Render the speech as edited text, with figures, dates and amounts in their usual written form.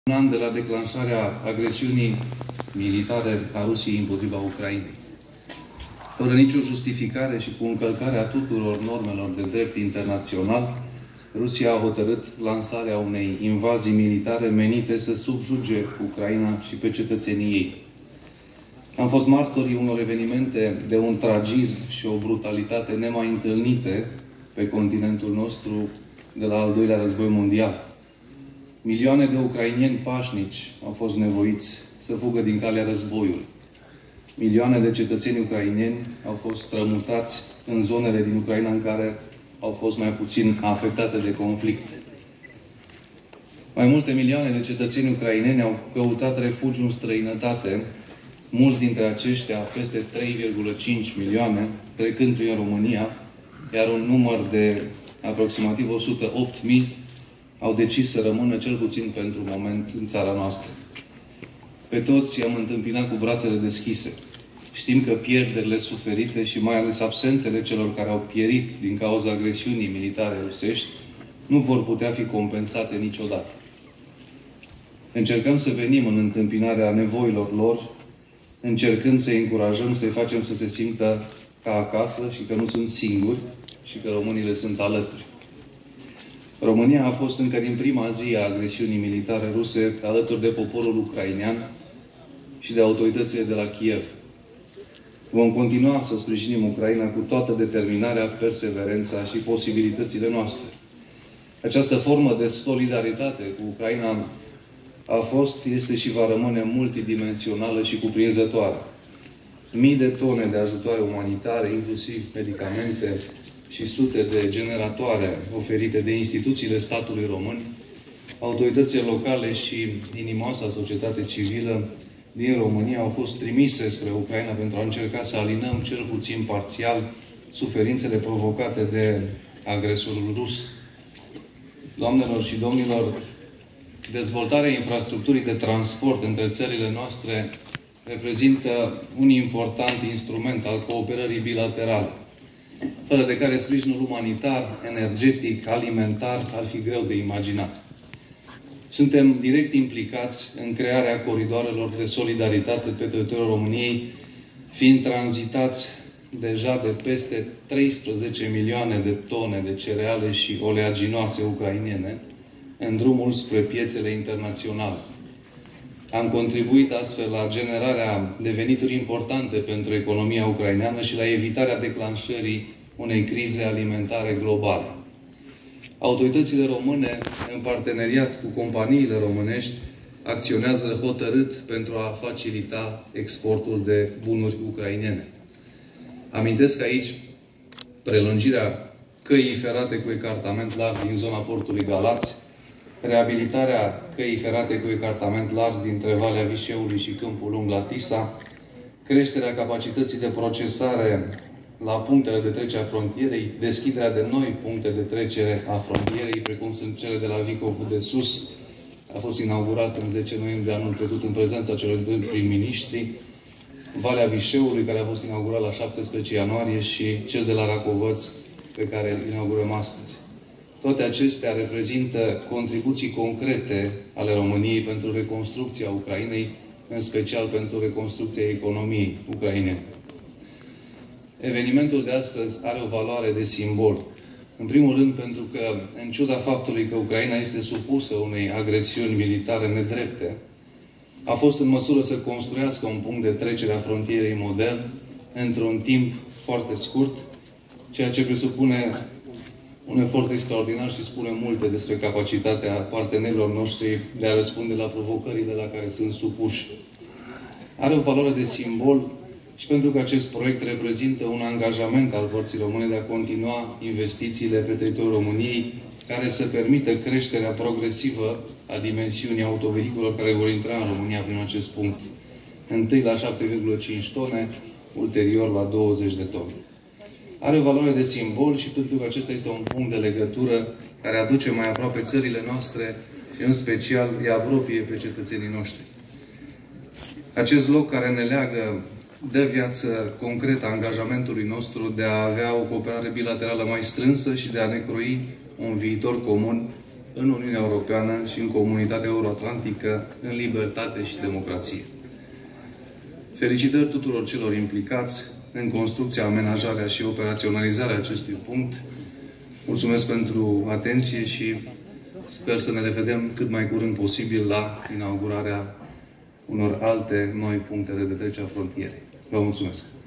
Un an de la declanșarea agresiunii militare a Rusiei împotriva Ucrainei. Fără nicio justificare și cu încălcarea tuturor normelor de drept internațional, Rusia a hotărât lansarea unei invazii militare menite să subjuge Ucraina și pe cetățenii ei. Am fost martorii unor evenimente de un tragism și o brutalitate nemai întâlnite pe continentul nostru de la al doilea război mondial. Milioane de ucraineni pașnici au fost nevoiți să fugă din calea războiului. Milioane de cetățeni ucraineni au fost strămutați în zonele din Ucraina în care au fost mai puțin afectate de conflict. Mai multe milioane de cetățeni ucraineni au căutat refugiu în străinătate, mulți dintre aceștia, peste 3,5 milioane, trecând prin România, iar un număr de aproximativ 108.000 au decis să rămână cel puțin pentru moment în țara noastră. Pe toți i-am întâmpinat cu brațele deschise. Știm că pierderile suferite și mai ales absențele celor care au pierit din cauza agresiunii militare rusești nu vor putea fi compensate niciodată. Încercăm să venim în întâmpinarea nevoilor lor, încercând să-i încurajăm, să-i facem să se simtă ca acasă și că nu sunt singuri și că românii le sunt alături. România a fost încă din prima zi a agresiunii militare ruse alături de poporul ucrainean și de autoritățile de la Kiev. Vom continua să sprijinim Ucraina cu toată determinarea, perseverența și posibilitățile noastre. Această formă de solidaritate cu Ucraina a fost, este și va rămâne multidimensională și cuprinzătoare. Mii de tone de ajutoare umanitare, inclusiv medicamente, și sute de generatoare oferite de instituțiile statului român, autoritățile locale și inimoasa societate civilă din România au fost trimise spre Ucraina pentru a încerca să alinăm cel puțin parțial suferințele provocate de agresorul rus. Doamnelor și domnilor, dezvoltarea infrastructurii de transport între țările noastre reprezintă un important instrument al cooperării bilaterale, fără de care sprijinul umanitar, energetic, alimentar ar fi greu de imaginat. Suntem direct implicați în crearea coridoarelor de solidaritate pe teritoriul României, fiind tranzitați deja de peste 13 milioane de tone de cereale și oleaginoase ucrainene în drumul spre piețele internaționale. Am contribuit astfel la generarea de venituri importante pentru economia ucraineană și la evitarea declanșării unei crize alimentare globale. Autoritățile române, în parteneriat cu companiile românești, acționează hotărât pentru a facilita exportul de bunuri ucrainene. Amintesc aici prelungirea căii ferate cu ecartament larg din zona portului Galați, reabilitarea căii ferate cu ecartament larg dintre Valea Vișeului și Câmpul Lung la Tisa, creșterea capacității de procesare la punctele de trecere a frontierei, deschiderea de noi puncte de trecere a frontierei, precum sunt cele de la Vicovul de Sus, a fost inaugurat în 10 noiembrie anul trecut în prezența celor doi prim-ministri, Valea Vișeului, care a fost inaugurat la 17 ianuarie, și cel de la Racovăț, pe care îl inaugurăm astăzi. Toate acestea reprezintă contribuții concrete ale României pentru reconstrucția Ucrainei, în special pentru reconstrucția economiei ucrainene. Evenimentul de astăzi are o valoare de simbol. În primul rând pentru că, în ciuda faptului că Ucraina este supusă unei agresiuni militare nedrepte, a fost în măsură să construiască un punct de trecere a frontierei modern într-un timp foarte scurt, ceea ce presupune un efort extraordinar și spune multe despre capacitatea partenerilor noștri de a răspunde la provocările la care sunt supuși. Are o valoare de simbol și pentru că acest proiect reprezintă un angajament al părții române de a continua investițiile pe teritoriul României, care să permită creșterea progresivă a dimensiunii autovehiculelor care vor intra în România prin acest punct. Întâi la 7,5 tone, ulterior la 20 de tone. Are o valoare de simbol și pentru că acesta este un punct de legătură care aduce mai aproape țările noastre și în special îi apropie pe cetățenii noștri. Acest loc care ne leagă dă viață concretă angajamentului nostru de a avea o cooperare bilaterală mai strânsă și de a ne croi un viitor comun în Uniunea Europeană și în Comunitatea Euroatlantică, în libertate și democrație. Felicitări tuturor celor implicați în construcția, amenajarea și operaționalizarea acestui punct. Mulțumesc pentru atenție și sper să ne revedem cât mai curând posibil la inaugurarea unor alte noi puncte de trecere a frontierei. Vă mulțumesc!